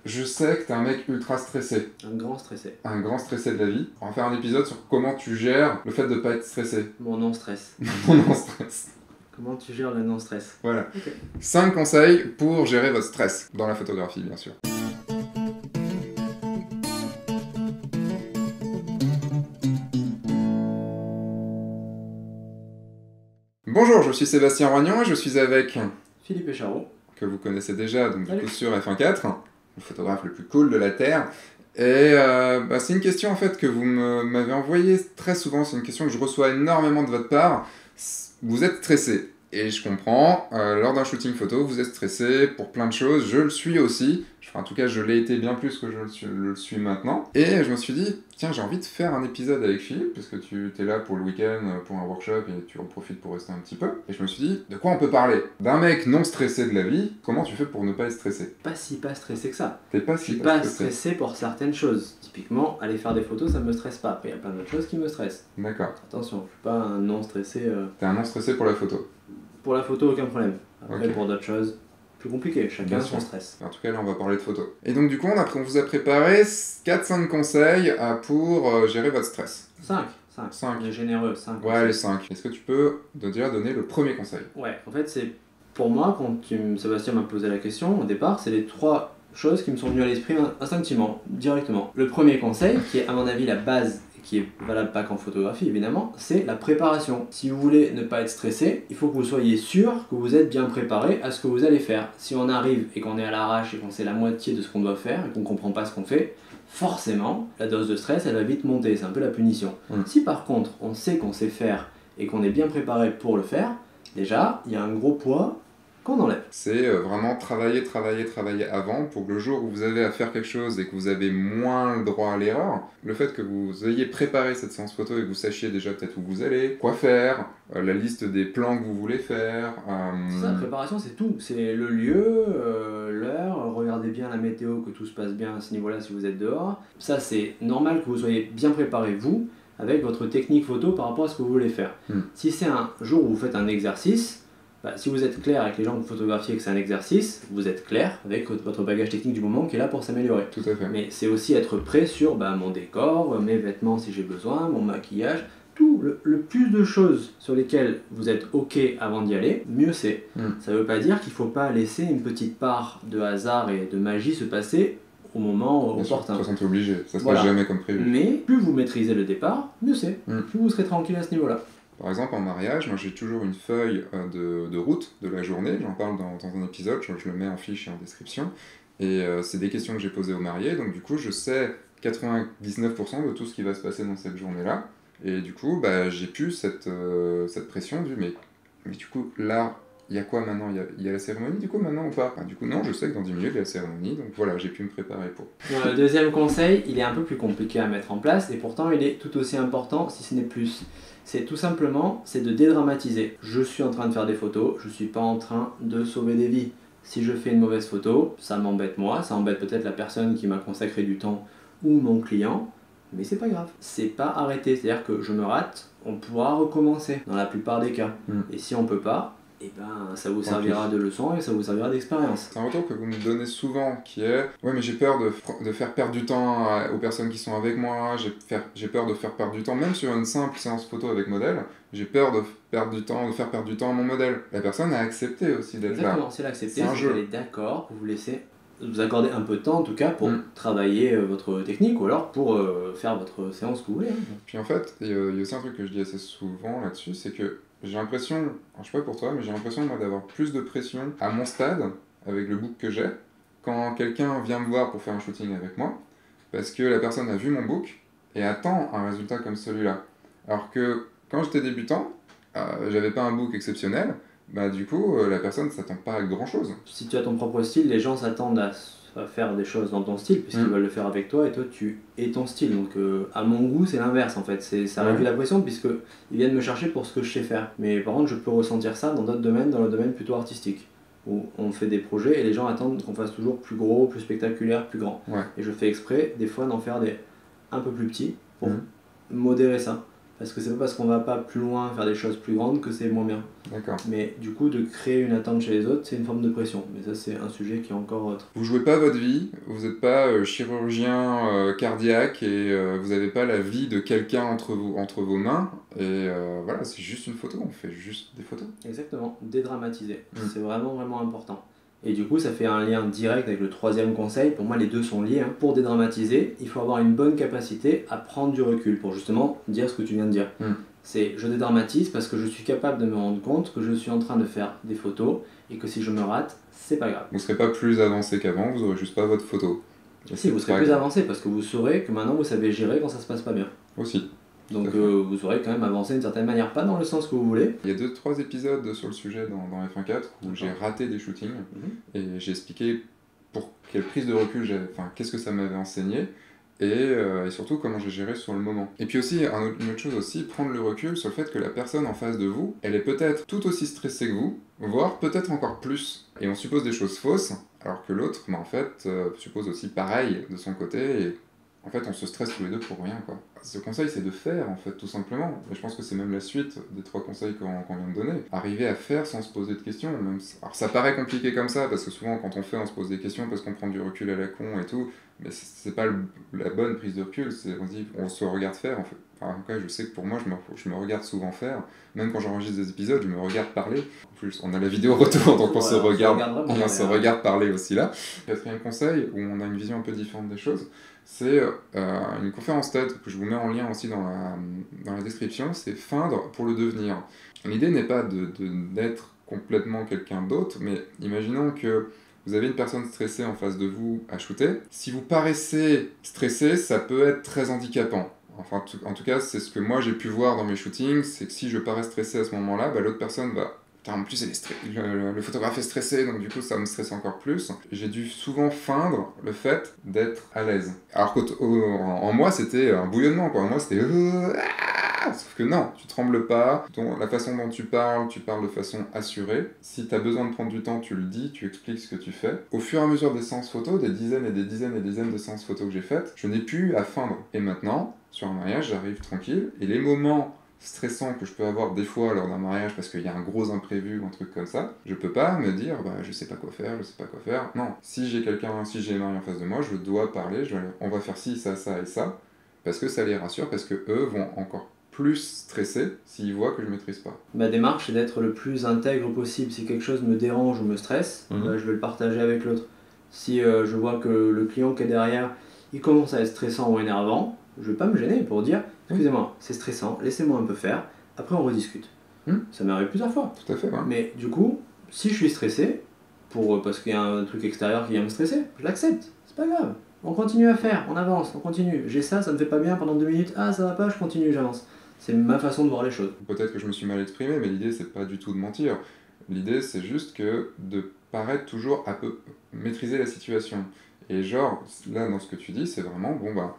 Je sais que t'es un mec ultra stressé. Un grand stressé. Un grand stressé de la vie. On va faire un épisode sur comment tu gères le fait de pas être stressé. Mon non-stress. Mon non-stress. Comment tu gères le non-stress? Voilà. Ok. 5 conseils pour gérer votre stress. Dans la photographie, bien sûr. Bonjour, je suis Sébastien Roignan et je suis avec... Philippe Échareau. Que vous connaissez déjà, donc du Salut. coup sur F1.4, le photographe le plus cool de la Terre. Et c'est une question en fait que vous m'avez envoyée très souvent, c'est une question que je reçois énormément de votre part. Vous êtes stressé, et je comprends, lors d'un shooting photo, vous êtes stressé pour plein de choses, je le suis aussi. Enfin, en tout cas, je l'ai été bien plus que je le suis maintenant. Et je me suis dit, tiens, j'ai envie de faire un épisode avec Philippe, parce que tu es là pour le week-end, pour un workshop, et tu en profites pour rester un petit peu. Et je me suis dit, de quoi on peut parler? D'un mec non stressé de la vie, comment tu fais pour ne pas être stressé? Pas stressé que ça. T'es pas Je suis si pas stressé pour certaines choses. Typiquement, aller faire des photos, ça me stresse pas. Après, il y a plein d'autres choses qui me stressent. D'accord. Attention, je suis pas un non stressé. T'es un non stressé pour la photo. Pour la photo, aucun problème. Après, Ok. pour d'autres choses, plus compliqué. Chacun Bien son sûr. stress. En tout cas, là, on va parler de photos. Et donc, du coup, on vous a préparé 4-5 conseils pour gérer votre stress. 5. 5. On est généreux, 5. Ouais, les 5. Est-ce que tu peux déjà donner le premier conseil? Ouais, en fait, c'est pour moi, quand Sébastien m'a posé la question au départ, c'est les 3 choses qui me sont venues à l'esprit instinctivement, directement. Le premier conseil, qui est à mon avis la base, qui est valable pas qu'en photographie évidemment, c'est la préparation. Si vous voulez ne pas être stressé, il faut que vous soyez sûr que vous êtes bien préparé à ce que vous allez faire. Si on arrive et qu'on est à l'arrache et qu'on sait la moitié de ce qu'on doit faire et qu'on comprend pas ce qu'on fait, forcément, la dose de stress, elle va vite monter, c'est un peu la punition. Si par contre, on sait qu'on sait faire et qu'on est bien préparé pour le faire, déjà, il y a un gros poids qu'on enlève. C'est vraiment travailler avant pour que le jour où vous avez à faire quelque chose et que vous avez moins le droit à l'erreur, le fait que vous ayez préparé cette séance photo et que vous sachiez déjà peut-être où vous allez, quoi faire, la liste des plans que vous voulez faire. Ça, la préparation, c'est tout. C'est le lieu, l'heure, regardez bien la météo, que tout se passe bien à ce niveau-là si vous êtes dehors. Ça, c'est normal que vous soyez bien préparé, vous, avec votre technique photo par rapport à ce que vous voulez faire. Si c'est un jour où vous faites un exercice, si vous êtes clair avec les gens que vous photographiez que c'est un exercice, vous êtes clair avec votre bagage technique du moment qui est là pour s'améliorer. Tout à fait. Mais c'est aussi être prêt sur mon décor, mes vêtements si j'ai besoin, mon maquillage, tout. Le plus de choses sur lesquelles vous êtes OK avant d'y aller, mieux c'est. Ça ne veut pas dire qu'il ne faut pas laisser une petite part de hasard et de magie se passer au moment Bien sûr, opportun. de toute façon, t'es obligé, ça se Voilà. passe jamais comme prévu. Mais plus vous maîtrisez le départ, mieux c'est. Plus vous serez tranquille à ce niveau-là. Par exemple, en mariage, moi j'ai toujours une feuille de route de la journée, j'en parle dans un épisode, je le mets en fiche et en description, et c'est des questions que j'ai posées aux mariés, donc du coup je sais 99% de tout ce qui va se passer dans cette journée-là, et du coup j'ai plus cette pression du mais du coup là, il y a quoi maintenant? Il y a la cérémonie du coup maintenant ou pas? Du coup non, je sais que dans 10 minutes il y a la cérémonie, donc voilà, j'ai pu me préparer pour. Le deuxième conseil, il est un peu plus compliqué à mettre en place, et pourtant il est tout aussi important, si ce n'est plus. C'est tout simplement, c'est de dédramatiser. Je suis en train de faire des photos, je suis pas en train de sauver des vies. Si je fais une mauvaise photo, ça m'embête moi, ça embête peut-être la personne qui m'a consacré du temps ou mon client, mais c'est pas grave. C'est pas arrêté, c'est-à-dire que je me rate, on pourra recommencer dans la plupart des cas. Et si on peut pas, ça vous servira de leçon et ça vous servira d'expérience. C'est un retour que vous me donnez souvent qui est « Ouais mais j'ai peur de faire perdre du temps aux personnes qui sont avec moi, j'ai peur de faire perdre du temps, même sur une simple séance photo avec modèle, j'ai peur de faire perdre du temps à mon modèle. » La personne a accepté aussi d'être là. Exactement, c'est l'accepter, C'est un c'est jeu. qu'elle est d'accord pour vous accorder un peu de temps en tout cas pour travailler votre technique ou alors pour faire votre séance que vous voulez. Puis en fait, il y a aussi un truc que je dis assez souvent là-dessus, c'est que j'ai l'impression, je sais pas pour toi, mais j'ai l'impression moi d'avoir plus de pression à mon stade, avec le book que j'ai, quand quelqu'un vient me voir pour faire un shooting avec moi, parce que la personne a vu mon book et attend un résultat comme celui-là. Alors que quand j'étais débutant, j'avais pas un book exceptionnel, du coup la personne s'attend pas à grand chose. Si tu as ton propre style, les gens s'attendent à faire des choses dans ton style puisqu'ils veulent le faire avec toi et toi tu es ton style. Donc à mon goût c'est l'inverse en fait, ça réduit la pression puisqu'ils viennent me chercher pour ce que je sais faire. Mais par contre je peux ressentir ça dans d'autres domaines, dans le domaine plutôt artistique où on fait des projets et les gens attendent qu'on fasse toujours plus gros, plus spectaculaire, plus grand. Et je fais exprès des fois d'en faire des un peu plus petits pour modérer ça. Parce que c'est pas parce qu'on va pas plus loin, faire des choses plus grandes que c'est moins bien. D'accord. Mais du coup, de créer une attente chez les autres, c'est une forme de pression. Mais ça, c'est un sujet qui est encore autre. Vous jouez pas votre vie, vous n'êtes pas chirurgien cardiaque et vous n'avez pas la vie de quelqu'un entre vos mains. Et voilà, c'est juste une photo, on fait juste des photos. Exactement, dédramatiser. C'est vraiment, vraiment important. Et du coup, ça fait un lien direct avec le troisième conseil. Pour moi, les deux sont liés. Pour dédramatiser, il faut avoir une bonne capacité à prendre du recul pour justement dire ce que tu viens de dire. C'est je dédramatise parce que je suis capable de me rendre compte que je suis en train de faire des photos et que si je me rate, c'est pas grave. Vous serez pas plus avancé qu'avant, vous aurez juste pas votre photo. Si, vous serez plus avancé parce que vous saurez que maintenant vous savez gérer quand ça se passe pas bien. Aussi. Donc vous aurez quand même avancé d'une certaine manière, pas dans le sens que vous voulez. Il y a 2-3 épisodes sur le sujet dans F1.4 où j'ai raté des shootings et j'ai expliqué pour quelle prise de recul j'avais, enfin qu'est-ce que ça m'avait enseigné et surtout comment j'ai géré sur le moment. Et puis aussi, une autre chose aussi, prendre le recul sur le fait que la personne en face de vous, elle est peut-être tout aussi stressée que vous, voire peut-être encore plus. Et on suppose des choses fausses, alors que l'autre, en fait, suppose aussi pareil de son côté et en fait, on se stresse tous les deux pour rien, quoi. Ce conseil, c'est de faire, en fait, tout simplement. Et je pense que c'est même la suite des 3 conseils qu'on vient de donner. Arriver à faire sans se poser de questions. Alors, ça paraît compliqué comme ça, parce que souvent, quand on fait, on se pose des questions parce qu'on prend du recul à la con et tout. Mais c'est pas la bonne prise de recul. On se regarde faire, en fait. Enfin, en tout cas, je sais que pour moi, je me regarde souvent faire. Même quand j'enregistre des épisodes, je me regarde parler. En plus, on a la vidéo retour, donc on se regarde parler aussi là. 4e conseil, où on a une vision un peu différente des choses, c'est une conférence TED que je vous mets en lien aussi dans la description, c'est feindre pour le devenir. L'idée n'est pas d'être complètement quelqu'un d'autre, mais imaginons que vous avez une personne stressée en face de vous à shooter. Si vous paraissez stressé, ça peut être très handicapant. Enfin, en tout cas, c'est ce que moi j'ai pu voir dans mes shootings, c'est que si je parais stressé à ce moment-là, l'autre personne va... En plus, le photographe est stressé, donc du coup, ça me stresse encore plus. J'ai dû souvent feindre le fait d'être à l'aise. Alors qu'en moi, c'était un bouillonnement, quoi. En moi, c'était... Sauf que non, tu trembles pas. La façon dont tu parles de façon assurée. Si tu as besoin de prendre du temps, tu le dis, tu expliques ce que tu fais. Au fur et à mesure des séances photos, des dizaines et des dizaines et des dizaines de séances photos que j'ai faites, je n'ai plus à feindre. Et maintenant, sur un mariage, j'arrive tranquille. Et les moments stressant que je peux avoir des fois lors d'un mariage parce qu'il y a un gros imprévu ou un truc comme ça, je peux pas me dire je sais pas quoi faire. Non, si j'ai Marie en face de moi, je dois parler, on va faire ci, ça, ça et ça, parce que ça les rassure, parce que eux vont encore plus stresser s'ils voient que je maîtrise pas. Ma démarche, c'est d'être le plus intègre possible. Si quelque chose me dérange ou me stresse, je vais le partager avec l'autre. Si je vois que le client qui est derrière, il commence à être stressant ou énervant, je vais pas me gêner pour dire excusez-moi, c'est stressant, laissez-moi un peu faire, après on rediscute. Ça m'est arrivé plusieurs fois. Tout à fait, ouais. Mais du coup, si je suis stressé, parce qu'il y a un truc extérieur qui vient me stresser, je l'accepte, c'est pas grave. On continue à faire, on avance, on continue. J'ai ça me fait pas bien pendant 2 minutes, ça va pas, je continue, j'avance. C'est ma façon de voir les choses. Peut-être que je me suis mal exprimé, mais l'idée c'est pas du tout de mentir. L'idée c'est juste que de paraître toujours un peu maîtriser la situation. Et genre, là dans ce que tu dis, c'est vraiment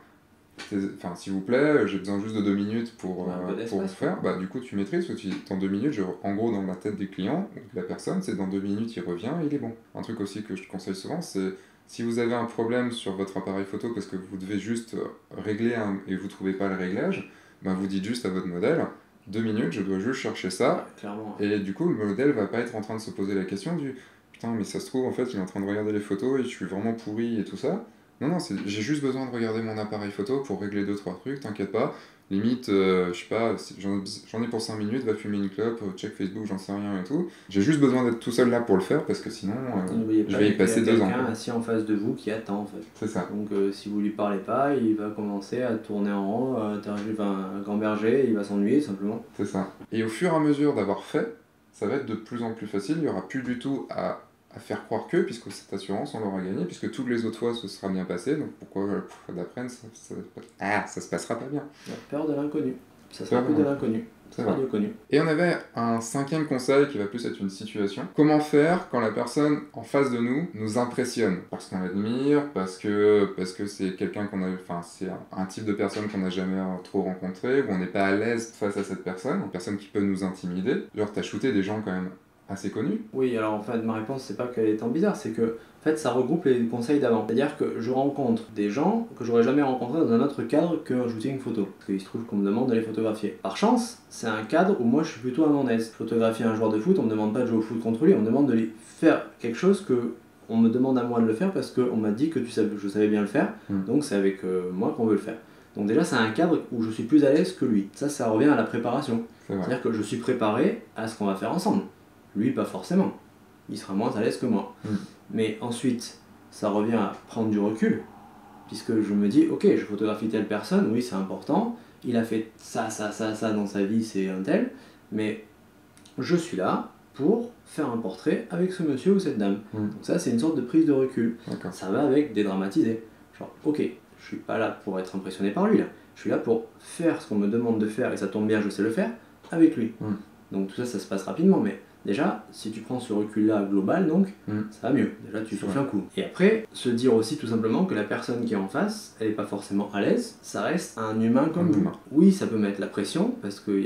s'il vous plaît, j'ai besoin juste de 2 minutes pour faire. Du coup, tu maîtrises, parce que dans 2 minutes, en gros, dans la tête des clients, la personne, c'est dans 2 minutes, il revient, il est bon. Un truc aussi que je conseille souvent, c'est si vous avez un problème sur votre appareil photo parce que vous devez juste régler et vous trouvez pas le réglage, vous dites juste à votre modèle, 2 minutes, je dois juste chercher ça. Clairement. Et du coup, le modèle va pas être en train de se poser la question du putain, mais ça se trouve, en fait, il est en train de regarder les photos et je suis vraiment pourri et tout ça. Non, j'ai juste besoin de regarder mon appareil photo pour régler 2-3 trucs, t'inquiète pas. Limite, je sais pas, j'en ai pour 5 minutes, va fumer une clope, check Facebook, j'en sais rien et tout. J'ai juste besoin d'être tout seul là pour le faire parce que sinon, je vais y passer 2 ans. Il y a quelqu'un assis en face de vous qui attend en fait. C'est ça. Donc si vous lui parlez pas, il va commencer à tourner en rond, un gamberger, il va s'ennuyer simplement. C'est ça. Et au fur et à mesure d'avoir fait, ça va être de plus en plus facile, il n'y aura plus du tout à faire croire que, puisque cette assurance, on l'aura gagnée, puisque toutes les autres fois, ce sera bien passé, donc pourquoi la fois d'après, ça se passera pas bien. La peur de l'inconnu. Ça sera plus de l'inconnu. Ça sera du connu. Et on avait un 5e conseil qui va plus être une situation. Comment faire quand la personne en face de nous impressionne? Parce qu'on l'admire, parce que c'est quelqu'un c'est un type de personne qu'on n'a jamais trop rencontré, où on n'est pas à l'aise face à cette personne, une personne qui peut nous intimider. Genre, t'as shooté des gens quand même assez connu. Oui, alors en fait, ma réponse, c'est pas qu'elle est tant bizarre, c'est que en fait, ça regroupe les conseils d'avant. C'est-à-dire que je rencontre des gens que j'aurais jamais rencontrés dans un autre cadre qu'un shooting photo. Parce qu'il se trouve qu'on me demande de les photographier. Par chance, c'est un cadre où moi je suis plutôt à mon aise. Photographier un joueur de foot, on me demande pas de jouer au foot contre lui, on me demande de lui faire quelque chose que on me demande à moi de le faire parce qu'on m'a dit que je savais bien le faire, donc c'est avec moi qu'on veut le faire. Donc déjà, c'est un cadre où je suis plus à l'aise que lui. Ça revient à la préparation. C'est-à-dire que je suis préparé à ce qu'on va faire ensemble. Lui, pas forcément. Il sera moins à l'aise que moi. Mais ensuite, ça revient à prendre du recul, puisque je me dis, ok, je photographie telle personne, oui, c'est important, il a fait ça dans sa vie, c'est un tel, mais je suis là pour faire un portrait avec ce monsieur ou cette dame. Donc ça, c'est une sorte de prise de recul. Ça va avec dédramatiser. Genre, ok, je suis pas là pour être impressionné par lui, là. Je suis là pour faire ce qu'on me demande de faire, et ça tombe bien, je sais le faire, avec lui. Donc tout ça, ça se passe rapidement, mais déjà, si tu prends ce recul-là global, donc, ça va mieux. Déjà, tu souffles un coup. Et après, se dire aussi tout simplement que la personne qui est en face, elle n'est pas forcément à l'aise, ça reste un humain comme vous. Oui, ça peut mettre la pression, parce que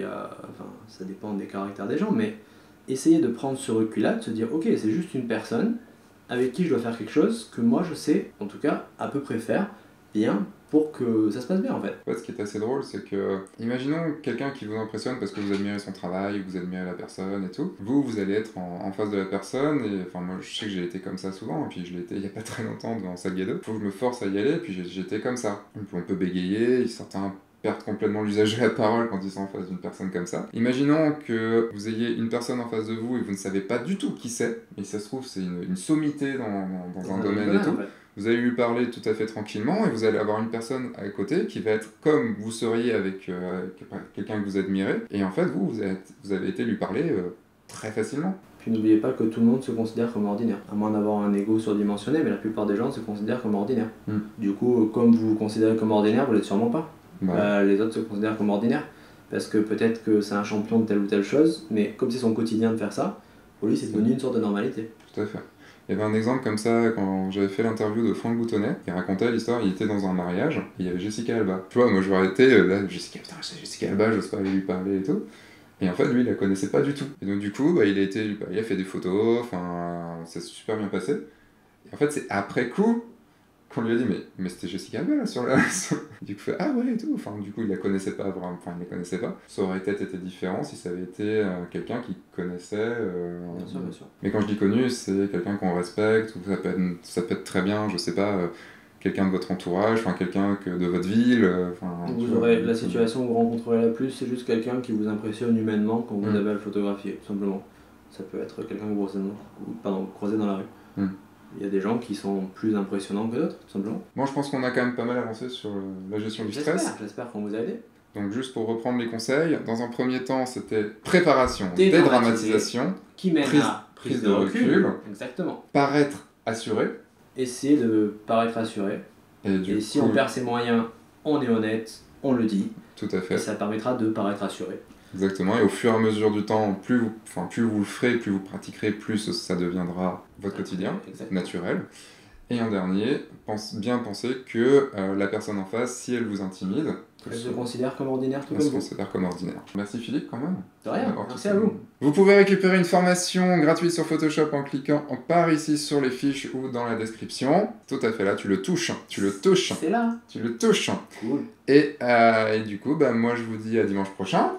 ça dépend des caractères des gens, mais essayer de prendre ce recul-là, de se dire, ok, c'est juste une personne avec qui je dois faire quelque chose que moi je sais, en tout cas, à peu près faire bien pour que ça se passe bien en fait. En fait, ce qui est assez drôle, c'est que, imaginons quelqu'un qui vous impressionne parce que vous admirez son travail, vous admirez la personne et tout. Vous allez être en face de la personne, et enfin, moi je sais que j'ai été comme ça souvent, et puis je l'ai été il y a pas très longtemps devant Salgado. Faut que je me force à y aller, et puis j'étais comme ça. On peut bégayer, certains perdent complètement l'usage de la parole quand ils sont en face d'une personne comme ça. Imaginons que vous ayez une personne en face de vous et vous ne savez pas du tout qui c'est, et ça se trouve c'est une sommité dans un domaine et tout. En fait. Vous allez lui parler tout à fait tranquillement et vous allez avoir une personne à côté qui va être comme vous seriez avec quelqu'un que vous admirez, et en fait vous avez été lui parler très facilement. Puis n'oubliez pas que tout le monde se considère comme ordinaire, à moins d'avoir un ego surdimensionné, mais la plupart des gens se considèrent comme ordinaires. Du coup, comme vous vous considérez comme ordinaire, vous l'êtes sûrement pas. Les autres se considèrent comme ordinaires, parce que peut-être que c'est un champion de telle ou telle chose, mais comme c'est son quotidien de faire ça, pour lui c'est devenu une sorte de normalité. Tout à fait. Il y avait un exemple comme ça quand j'avais fait l'interview de Franck Boutonnet, qui racontait l'histoire, il était dans un mariage, et il y avait Jessica Alba. Tu vois, moi je m'arrêtais, là, Jessica Alba, j'ose pas aller lui parler et tout. Et en fait, lui, il la connaissait pas du tout. Et donc du coup, il a fait des photos, enfin, ça s'est super bien passé. Et en fait, c'est après coup qu'on lui a dit, mais c'était Jessica Alba là sur la... Du coup, ah ouais et tout. Enfin, du coup, il la connaissait pas vraiment, enfin, il la connaissait pas. Ça aurait peut-être été différent si ça avait été quelqu'un qui connaissait. Bien sûr, bien sûr. Mais quand je dis connu, c'est quelqu'un qu'on respecte, ou ça peut être très bien, je sais pas, quelqu'un de votre entourage, enfin quelqu'un de votre ville. Vous aurez la situation où vous rencontrerez la plus, c'est juste quelqu'un qui vous impressionne humainement quand vous avez à le photographier, tout simplement. Ça peut être quelqu'un que vous croisez dans la rue. Il y a des gens qui sont plus impressionnants que d'autres, tout simplement. Bon, je pense qu'on a quand même pas mal avancé sur la gestion du stress. J'espère qu'on vous a aidé. Donc juste pour reprendre les conseils, dans un premier temps, c'était préparation, dédramatisation, qui mène à prise de recul. Exactement. Paraître assuré. Essayer de paraître assuré. Et si on perd ses moyens, on est honnête, on le dit. Tout à fait. Et ça permettra de paraître assuré. Exactement, et au fur et à mesure du temps, plus vous le ferez, plus vous pratiquerez, plus ça deviendra votre quotidien, naturel. Et en dernier, bien penser que la personne en face, si elle vous intimide... Elle se considère comme ordinaire tout comme vous. vous. Elle se considère comme ordinaire. Merci Philippe quand même. De rien, merci à vous. Vous pouvez récupérer une formation gratuite sur Photoshop en cliquant par ici sur les fiches ou dans la description. Tout à fait, là tu le touches. C'est là. Tu le touches. Cool. Et du coup, moi je vous dis à dimanche prochain.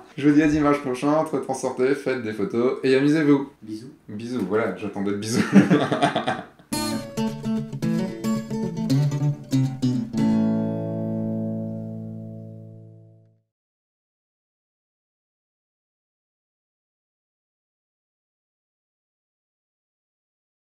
Entre-temps sortez, faites des photos et amusez-vous. Bisous. Bisous, voilà, j'attendais le bisou.